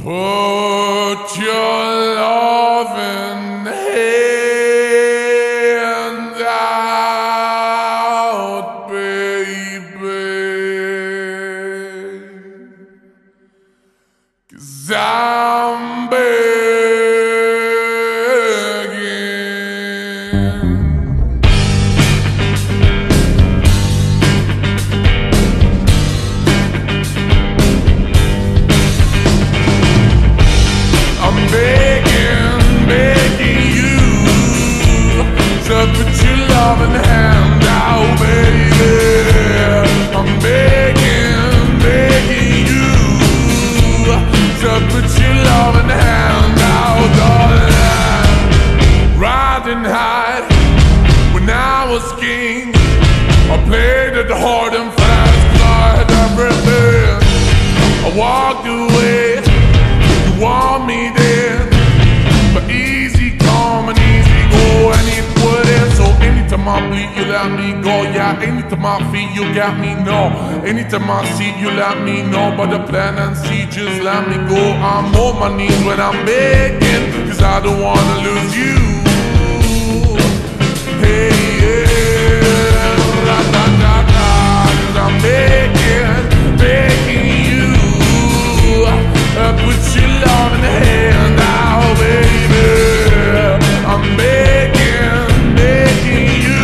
Put your loving hand out, baby, 'cause I'm begging. I'm begging, begging you to put your loving hand out, baby. I'm begging, begging you to put your loving hand out, darling. Riding high when I was king, I played it hard and fast 'cause I had everything. I walked away. You want me there, but easy come and easy go, and it wouldn't. So anytime I bleed, you let me go. Yeah, anytime I feel, you got me, no. Anytime I see, you let me know. But the plan and see, just let me go. I'm on my knees when I'm begging, 'cause I don't wanna lose you. Hey, yeah, da da da da, 'cause I'm begging, begging you. Put your love in the hand out, baby. I'm begging, begging you.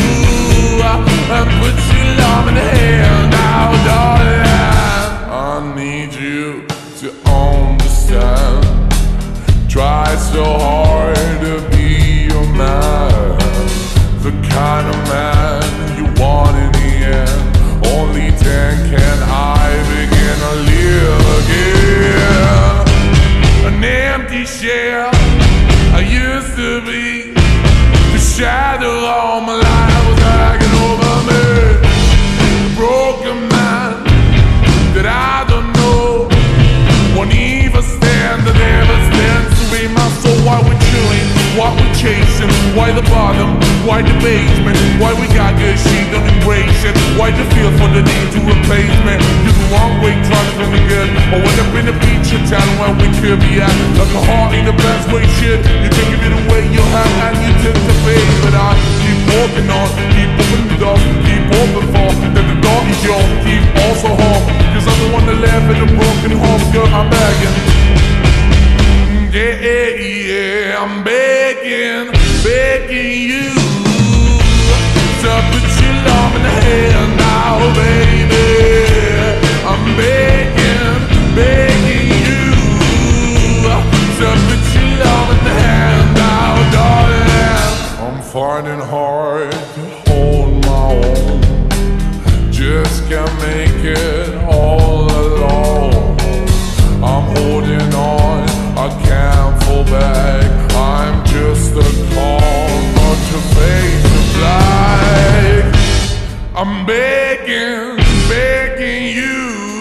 Put your love in the hand out, darling. I need you to understand. Try so hard to be your man, the kind of man you want in the end. Only then can I begin to live again. An empty shell I used to be, the shadow all my life was hanging over me. A broken man that I don't know won't even stand, that never stands to be my soul. Why we chewing, why we chasing, why the bottom, why the basement, why we got good shit, don't embrace it. Why the feel for the need to replace me? You're the wrong way, trying to feel good. I went up in the feature town where we could be at. Like a heart in the best way, shit. You can give it away, you have, and you took the bait. But I keep walking on, keep opening the door, keep open for that the door is yours, keep also home. 'Cause I'm the one that live in a broken home, girl, I'm begging. Yeah, yeah, I'm begging, begging you to put your love in the hand now, baby. I'm begging, begging you to put your love in the hand now, darling. I'm finding hard to hold my own, just can't make it all alone. I'm holding on, I can't fall back. I'm just a call, not to face the black. I'm begging, begging you,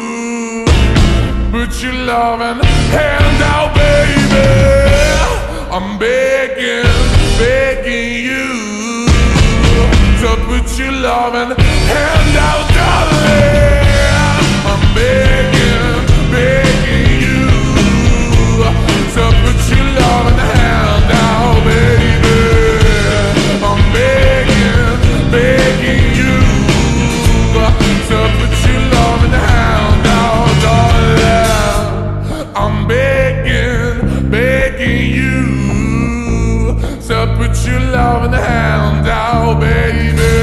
put your loving hand out, baby. I'm begging, begging you to put your loving hand out, darling. I'm begging, begging you to put your love in the hand out, baby. I'm begging, begging you to put your love in the hand out, darling. I'm begging, begging you to put your love in the hand out, baby.